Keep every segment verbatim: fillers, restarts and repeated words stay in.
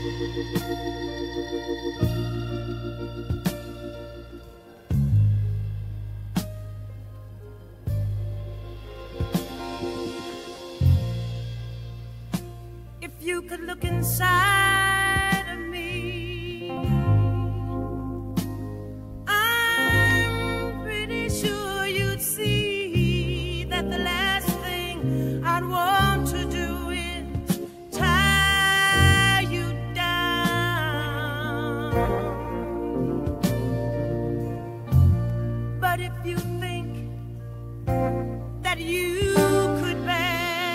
If you could look inside of me, I'm pretty sure you'd see that the last thing I'd want to do is tie you down. But if you think that you could bear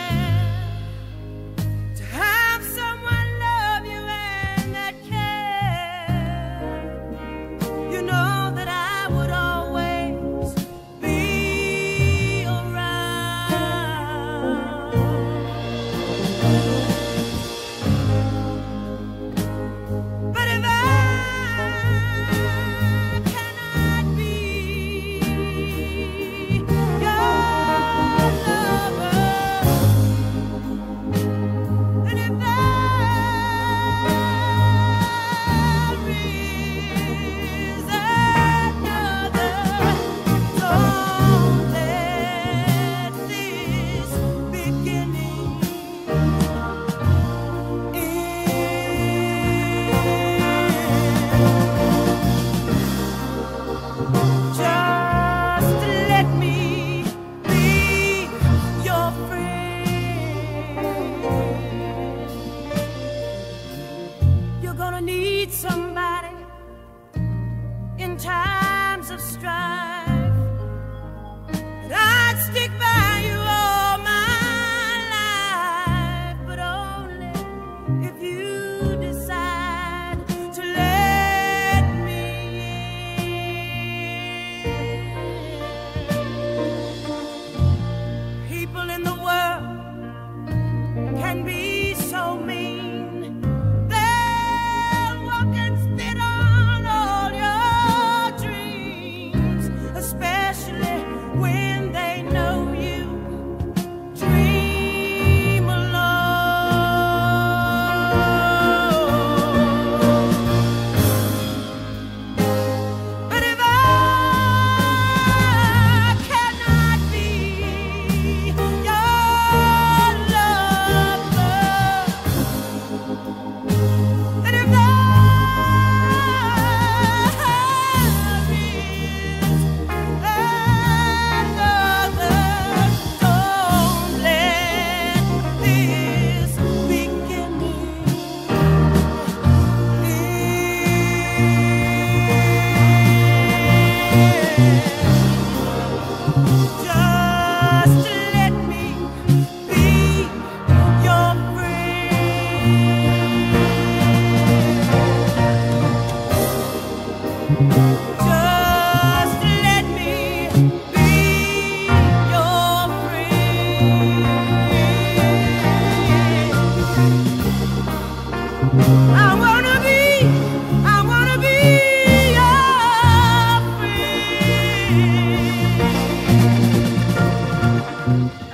need somebody in times of strife, and I'd stick by you all my life, but only if you decide to let me in. People in the world can be so mean. I wanna be, I wanna be your friend.